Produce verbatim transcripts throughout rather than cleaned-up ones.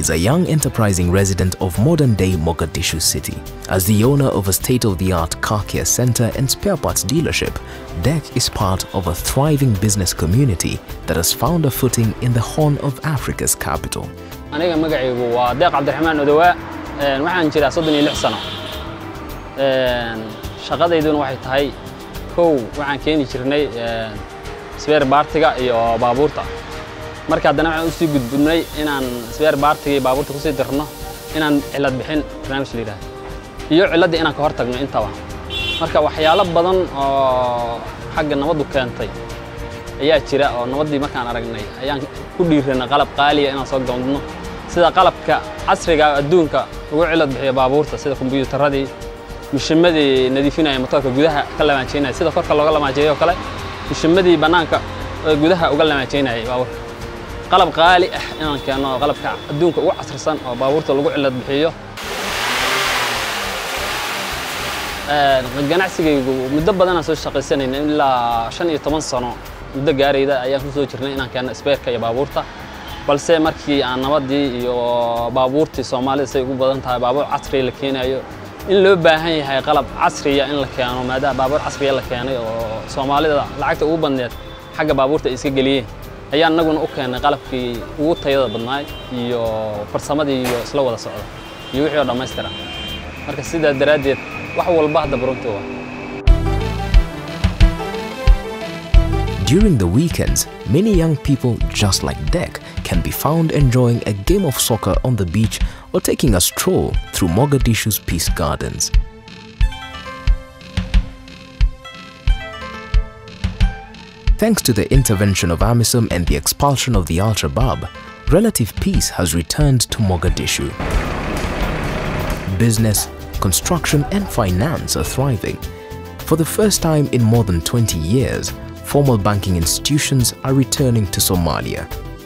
is a young enterprising resident of modern-day Mogadishu city. As the owner of a state-of-the-art car care center and spare parts dealership, Dek is part of a thriving business community that has found a footing in the Horn of Africa's capital. أنا مقعي ودق عبد الرحمن ودواء وحنا نجري صدني لح سنة شغلة يدون واحد هاي كو وحنا كيني جرني سبير بارتيجا يا بابورتا marka hadana waxaan u sii gudbinay inaan sbeer baartiga baabuurta ku sii dirno inaan cilad bixin barnaamij leeyahay iyo ciladda inaan ka hortagno intaba marka waxyaalo badan oo xagga nabadu keentay ayaa jira oo nabadii markaan aragnay ayaan ku dhiiranay qalab qaali ah inaan soo go'no sida qalabka casriga adduunka ugu cilad bixiya baabuurta sida kombiyuutarradii mishimadii nadiifinaya motorka gudaha ka lamaanjeynay sida korka looga lamaajeeyo kale mishimadii banaanka gudaha uga lamaajeynay baabuurta qalab qaali ah inaan keeno qalabka adduunka ugu casrisan oo baabuurta lagu cilad bixiyo ee ganacsigaygu muddo badan aan soo shaqaysanayna ilaa shan iyo toban sano muddo gaarayda ayaan ku soo jirnay inaan keeno speerka iyo baabuurta balse markii aan nabadii iyo baabuurtii Soomaalida say ugu badan tahay baabuur casri la keenayo in loo baahan yahay qalab casri ah in la keeno maadaama baabuur casri ah la keenay oo Soomaalida lacagta ugu badneed xagga baabuurta iska galiyeen ayaan naguna u keenay qalabkii ugu tayada badnaay iyo farsamadii iyo isla wada socda iyo wixii oo dhameystiran marka sida daraadeed wax walba hadda barunto waa. During the weekends, many young people just like Dek can be found enjoying a game of soccer on the beach or taking a stroll through Mogadishu's Peace Gardens. Thanks to the intervention of AMISOM and the expulsion of the Al-Shabaab, relative peace has returned to Mogadishu. Business, construction and finance are thriving. For the first time in more than twenty years, formal banking institutions are returning to Somalia.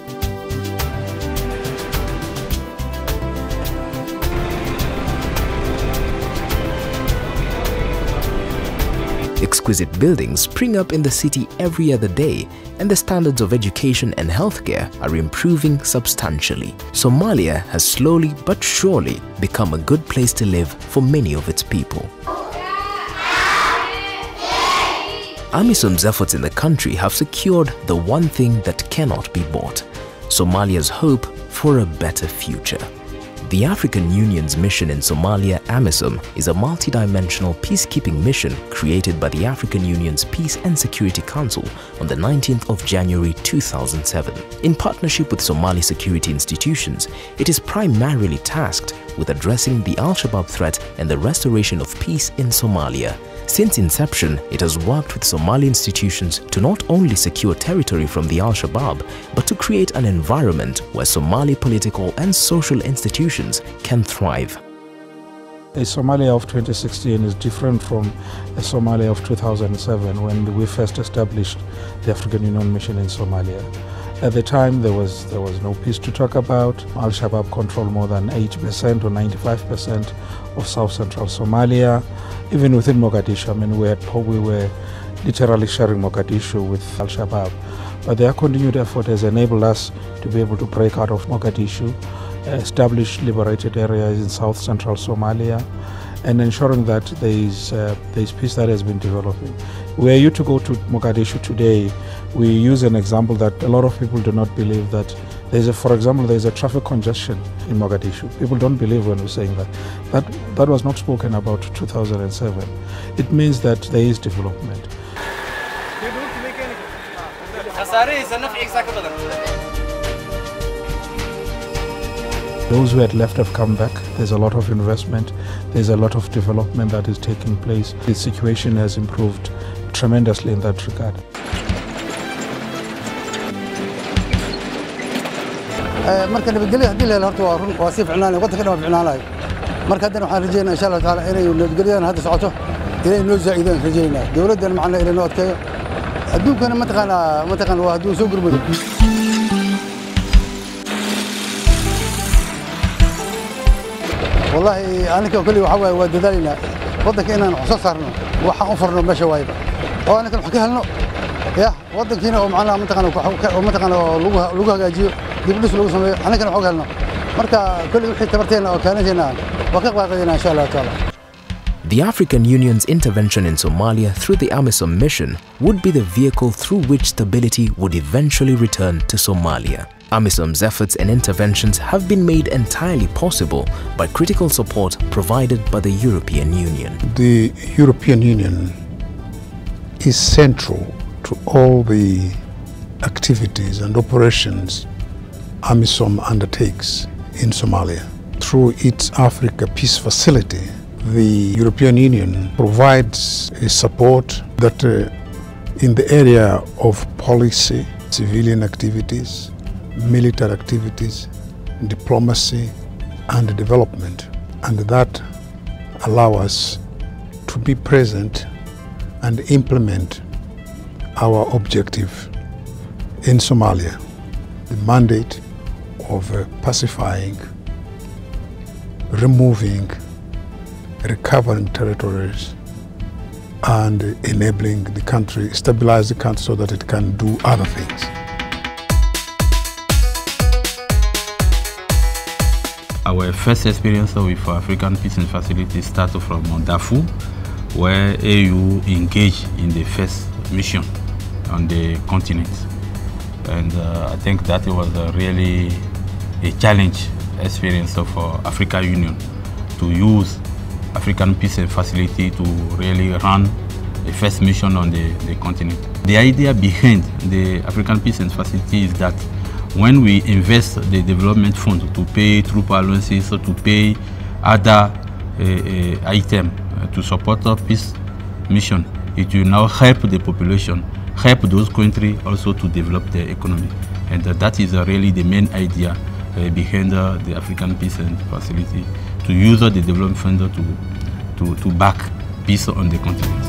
Exquisite buildings spring up in the city every other day, and the standards of education and healthcare are improving substantially. Somalia has slowly but surely become a good place to live for many of its people. AMISOM's efforts in the country have secured the one thing that cannot be bought: Somalia's hope for a better future. The African Union's mission in Somalia, AMISOM, is a multi-dimensional peacekeeping mission created by the African Union's Peace and Security Council on the nineteenth of January two thousand seven. In partnership with Somali security institutions, it is primarily tasked with addressing the Al-Shabaab threat and the restoration of peace in Somalia. Since inception, it has worked with Somali institutions to not only secure territory from the Al-Shabaab, but to create an environment where Somali political and social institutions can thrive. A Somalia of twenty sixteen is different from a Somalia of two thousand seven when we first established the African Union mission in Somalia. At the time, there was there was no peace to talk about. Al-Shabaab controlled more than eighty percent or ninety-five percent of South Central Somalia. Even within Mogadishu, I mean, we had we were literally sharing Mogadishu with Al-Shabaab. But their continued effort has enabled us to be able to break out of Mogadishu, establish liberated areas in South Central Somalia, and ensuring that there is uh, there is peace that has been developing. Were you to go to Mogadishu today, we use an example that a lot of people do not believe that there's a, for example, there's a traffic congestion in Mogadishu. People don't believe when we're saying that. That that was not spoken about two thousand seven. It means that there is development. Those who had left have come back. There's a lot of investment. There's a lot of development that is taking place. The situation has improved tremendously in that regard. marka nabadgelyo hadii la horto waa run waa si ficnaan waddanka dhan ficnaanayo marka hadana waxaan rajaynayaa insha Allah taala inay nabadgelyadan hadda socoto inay noo zaaidaan rajaynaa dawladdan macna inay noo adkeeyo adduunkana ma taqaana ma taqaan waa hadduu soo gurmado wallahi anaka kulli waxa waay waa dadaalina waddanka inaan wax soo saarno waxaan u farno meesha waayba oo anaka wax ka helno ya waddankiina oo macna ma taqaan oo ma taqaan lagu lagu hagaajiyo dib u dhis lagu sameeyo anaka wax ka helno marka kulli wixii tabarteena oo kaanadeena waa ka qaaqaynaa insha Allah taala. The African Union's intervention in Somalia through the AMISOM mission would be the vehicle through which stability would eventually return to Somalia. AMISOM's efforts and interventions have been made entirely possible by critical support provided by the European Union. The European Union is central to all the activities and operations AMISOM undertakes in Somalia. Through its Africa Peace Facility, the European Union provides a support that uh, in the area of policy, civilian activities, military activities, diplomacy and development, and that allow us to be present and implement our objective in Somalia, the mandate of uh, pacifying, removing, recovering territories and enabling the country, stabilize the country so that it can do other things. Our first experience with African Peace and Facility started from Darfur, where A U engaged in the first mission on the continent. And uh, I think that it was a really a challenge experience of uh, African Union to use African Peace and Facility to really run a first mission on the, the continent. The idea behind the African Peace and Facility is that when we invest the development fund to pay troop allowances or to pay other uh, uh, items uh, to support our peace mission, it will now help the population, help those countries also to develop their economy. And uh, that is uh, really the main idea uh, behind uh, the African Peace and Facility, to use uh, the development fund to, to, to back peace on the continent.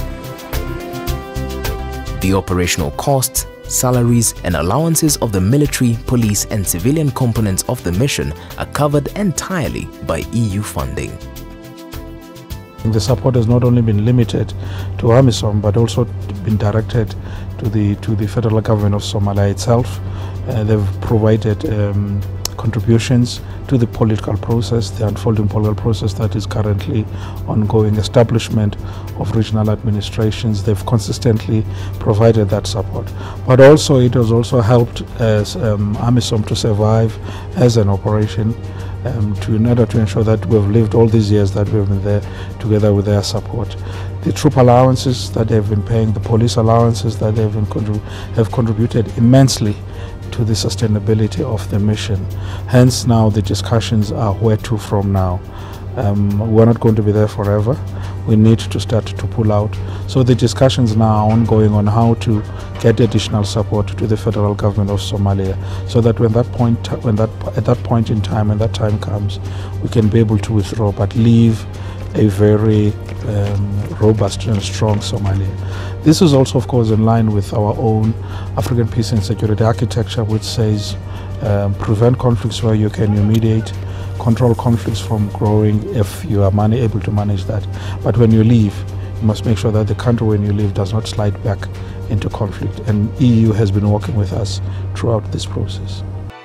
The operational costs, salaries and allowances of the military, police and civilian components of the mission are covered entirely by E U funding. The support has not only been limited to AMISOM but also been directed to the to the federal government of Somalia itself. Uh, they've provided um, contributions to the political process, the unfolding political process that is currently ongoing, establishment of regional administrations. They've consistently provided that support. But also it has also helped as um, AMISOM to survive as an operation um, to, in order to ensure that we've lived all these years that we've been there together with their support. The troop allowances that they've been paying, the police allowances that they've been contrib have contributed immensely to the sustainability of the mission. Hence now the discussions are where to from now. Um, we're not going to be there forever. We need to start to pull out. So the discussions now are ongoing on how to get additional support to the federal government of Somalia, so that when that point, when that at that point in time, when that time comes, we can be able to withdraw, but leave a very um, robust and strong Somalia. This is also, of course, in line with our own African peace and security architecture, which says um, prevent conflicts where you can, you mediate, control conflicts from growing if you are money able to manage that. But when you leave, you must make sure that the country when you leave does not slide back into conflict. And E U has been working with us throughout this process.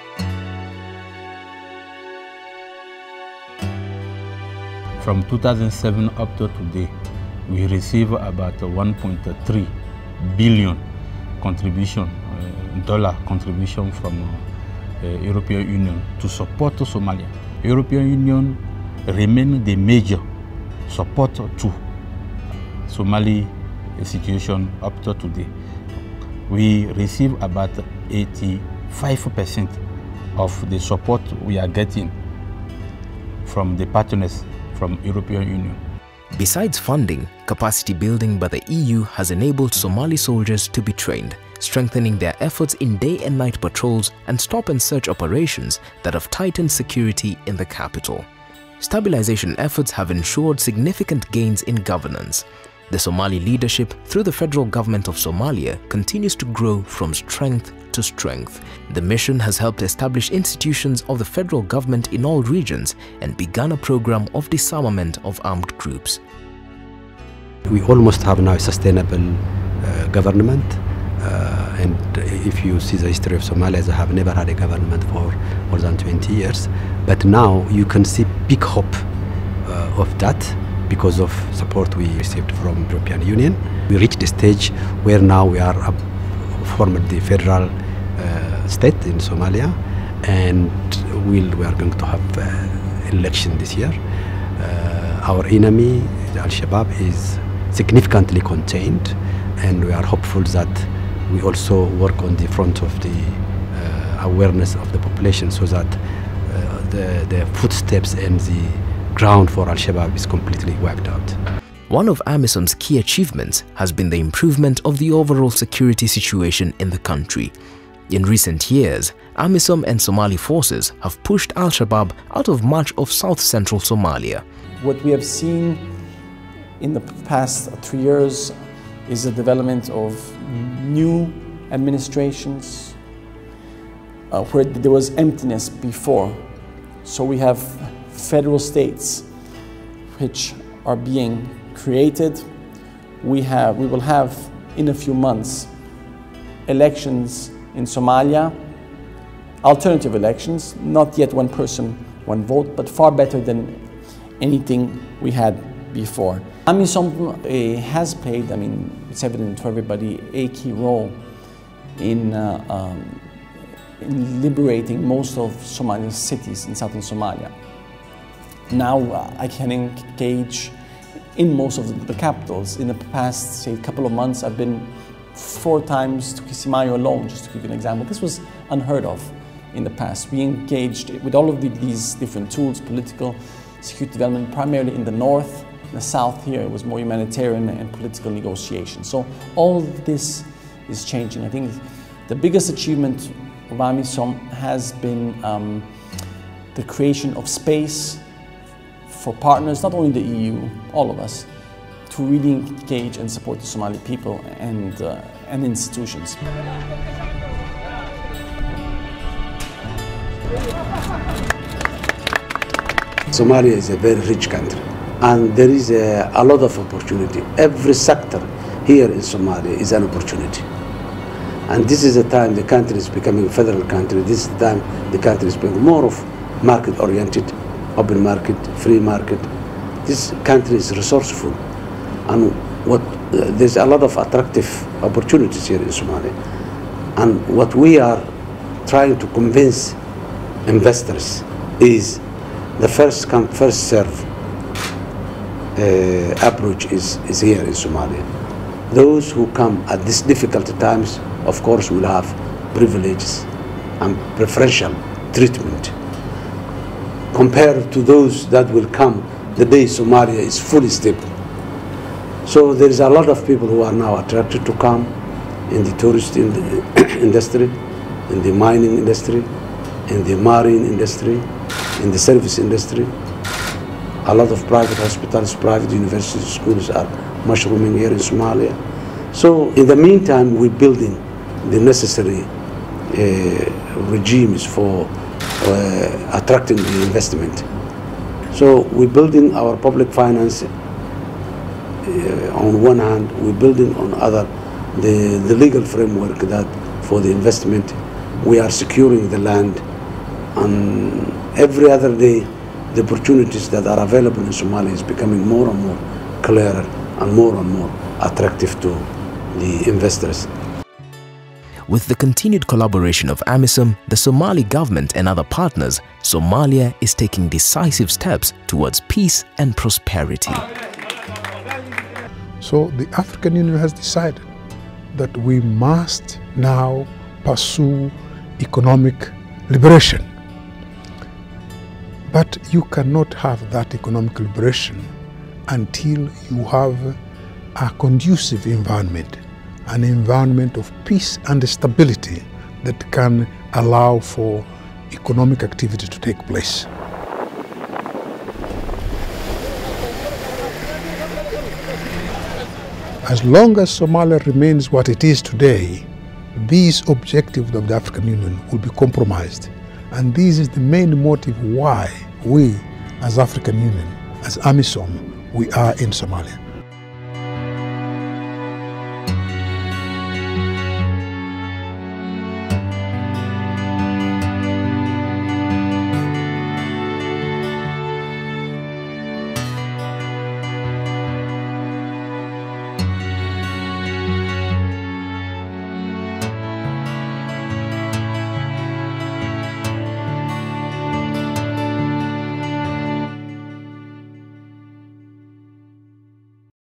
From two thousand seven up to today, we receive about one point three billion contribution, uh, dollar contribution from uh, uh, European Union to support Somalia. European Union remain the major support to Somali situation up to today. We receive about eighty-five percent of the support we are getting from the partners from European Union. Besides funding, capacity building by the E U has enabled Somali soldiers to be trained, strengthening their efforts in day and night patrols and stop and search operations that have tightened security in the capital. Stabilization efforts have ensured significant gains in governance. The Somali leadership through the federal government of Somalia continues to grow from strength to strength. The mission has helped establish institutions of the federal government in all regions and begun a program of disarmament of armed groups. We almost have now a sustainable uh, government uh, and if you see the history of Somalia, they have never had a government for more than twenty years. But now you can see big hope uh, of that because of support we received from the European Union. We reached a stage where now we are uh, formed the federal uh, state in Somalia, and we'll, we are going to have uh, election this year. Uh, our enemy, Al-Shabaab, is significantly contained, and we are hopeful that we also work on the front of the uh, awareness of the population so that uh, the, the footsteps and the ground for Al-Shabaab is completely wiped out. One of AMISOM's key achievements has been the improvement of the overall security situation in the country. In recent years, AMISOM and Somali forces have pushed Al-Shabaab out of much of south-central Somalia. What we have seen in the past three years is the development of new administrations uh, where there was emptiness before. So we have federal states which are being created. We have, we will have in a few months elections in Somalia, alternative elections, not yet one person, one vote, but far better than anything we had before. AMISOM uh, has played, I mean, it's evident to everybody, a key role in, uh, um, in liberating most of Somali cities in southern Somalia. Now uh, I can engage in most of the capitals. In the past, say, couple of months, I've been four times to Kismayo alone, just to give you an example. This was unheard of in the past. We engaged with all of the, these different tools, political, security development, primarily in the north. In the south here, it was more humanitarian and political negotiation. So all this is changing. I think the biggest achievement of AMISOM has been um, the creation of space for partners, not only the E U, all of us, to really engage and support the Somali people and, uh, and institutions. Somalia is a very rich country, and there is a, a lot of opportunity. Every sector here in Somalia is an opportunity. And this is the time the country is becoming a federal country. This is the time the country is becoming more of market-oriented, open market, free market. This country is resourceful, and what uh, there's a lot of attractive opportunities here in Somalia. And what we are trying to convince investors is the first come, first serve uh, approach is, is here in Somalia. Those who come at these difficult times, of course, will have privileges and preferential treatment compared to those that will come the day Somalia is fully stable. So there is a lot of people who are now attracted to come in the tourist in the industry, in the mining industry, in the marine industry, in the service industry. A lot of private hospitals, private university schools are mushrooming here in Somalia. So in the meantime, we're building the necessary uh, regimes for uh, attracting the investment. So we're building our public finance uh, on one hand, we're building on other the, the legal framework that for the investment, we are securing the land, and every other day the opportunities that are available in Somalia is becoming more and more clearer and more and more attractive to the investors. With the continued collaboration of AMISOM, the Somali government and other partners, Somalia is taking decisive steps towards peace and prosperity. So the African Union has decided that we must now pursue economic liberation. But you cannot have that economic liberation until you have a conducive environment, an environment of peace and stability that can allow for economic activity to take place. As long as Somalia remains what it is today, these objectives of the African Union will be compromised. And this is the main motive why we, as African Union, as AMISOM, we are in Somalia.